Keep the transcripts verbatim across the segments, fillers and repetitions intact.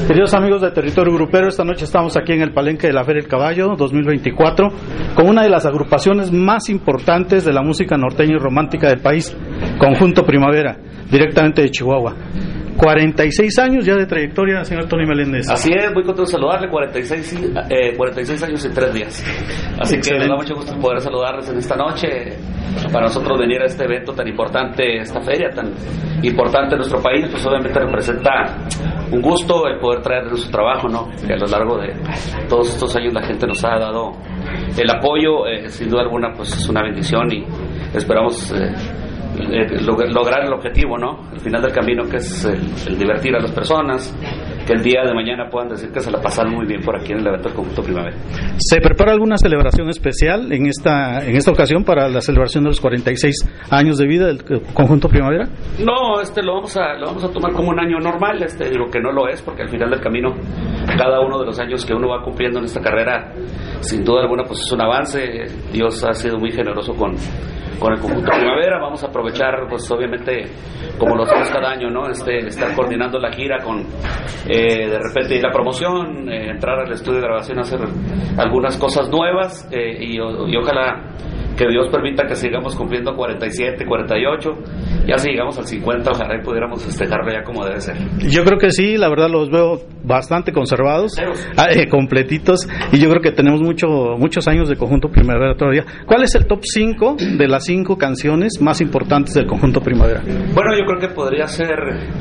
Queridos amigos de Territorio Grupero, esta noche estamos aquí en el Palenque de la Feria del Caballo dos mil veinticuatro con una de las agrupaciones más importantes de la música norteña y romántica del país, Conjunto Primavera, directamente de Chihuahua. cuarenta y seis años ya de trayectoria, señor Tony Meléndez. Así es, muy contento de saludarle, cuarenta y seis, eh, cuarenta y seis años y tres días. Así Excelente. Que me da mucho gusto poder saludarles en esta noche, para nosotros venir a este evento tan importante, esta feria tan importante en nuestro país, pues obviamente representa un gusto el poder traer nuestro trabajo, ¿no? Que a lo largo de todos estos años la gente nos ha dado el apoyo, eh, sin duda alguna pues es una bendición y esperamos eh, Eh, lograr el objetivo, ¿no? El final del camino, que es el, el divertir a las personas, que el día de mañana puedan decir que se la pasaron muy bien por aquí en el evento del Conjunto Primavera. ¿Se prepara alguna celebración especial en esta en esta ocasión para la celebración de los cuarenta y seis años de vida del Conjunto Primavera? No, este lo vamos a lo vamos a tomar como un año normal, este digo que no lo es, porque al final del camino cada uno de los años que uno va cumpliendo en esta carrera, sin duda alguna pues es un avance. Dios ha sido muy generoso con con el Conjunto Primavera. Vamos a aprovechar pues obviamente como lo hacemos cada año, ¿no? Este, estar coordinando la gira con eh, de repente la promoción, eh, entrar al estudio de grabación, hacer algunas cosas nuevas eh, y, y ojalá que Dios permita que sigamos cumpliendo cuarenta y siete, cuarenta y ocho, ya si llegamos al cincuenta, ojalá y pudiéramos festejarlo ya como debe ser. Yo creo que sí, la verdad los veo bastante conservados, eh, completitos, y yo creo que tenemos mucho, muchos años de Conjunto Primavera todavía. ¿Cuál es el top cinco de las cinco canciones más importantes del Conjunto Primavera? Bueno, yo creo que podría ser,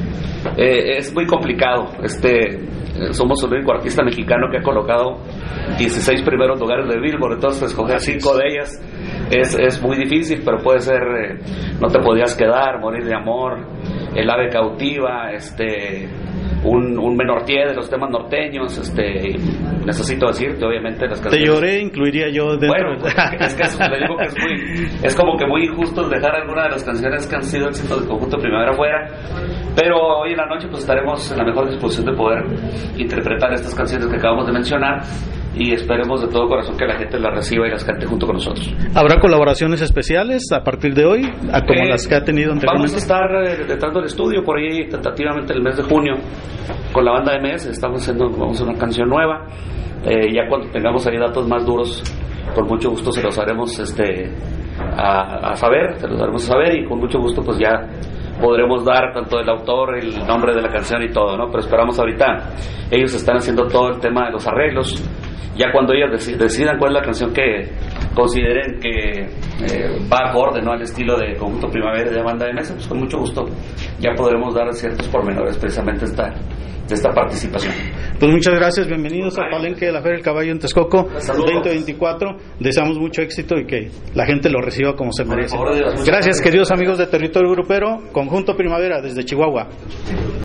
eh, es muy complicado, este... somos el único artista mexicano que ha colocado dieciséis primeros lugares de Billboard, entonces escoger cinco de ellas es, es muy difícil, pero puede ser eh, No te podías quedar, Morir de amor, El ave cautiva, este un, un menortier de los temas norteños, este necesito decirte obviamente las canciones. Te lloré, incluiría yo dentro. Bueno, pues, es que es, le digo que es muy, es como que muy injusto dejar alguna de las canciones que han sido éxitos del Conjunto Primavera fuera, pero hoy en la noche pues estaremos en la mejor disposición de poder interpretar estas canciones que acabamos de mencionar y esperemos de todo corazón que la gente las reciba y las cante junto con nosotros. ¿Habrá colaboraciones especiales a partir de hoy, a como eh, las que ha tenido anteriormente? Vamos a estar eh, detrás del estudio por ahí tentativamente el mes de junio con la banda M S, estamos haciendo vamos a hacer una canción nueva, eh, ya cuando tengamos ahí datos más duros, con mucho gusto se los haremos este a, a saber, se los haremos a saber y con mucho gusto pues ya podremos dar tanto el autor, el nombre de la canción y todo, ¿no? Pero esperamos ahorita, ellos están haciendo todo el tema de los arreglos, ya cuando ellos dec- decidan cuál es la canción que consideren que eh, va acorde, ¿no? Al estilo de Conjunto Primavera de banda de mesa, pues con mucho gusto ya podremos dar ciertos pormenores precisamente esta, de esta participación. Pues muchas gracias, bienvenidos al Palenque de la Feria del Caballo en Texcoco veinte veinticuatro, deseamos mucho éxito y que la gente lo reciba como se merece. Gracias, queridos amigos de Territorio Grupero, Conjunto Primavera desde Chihuahua.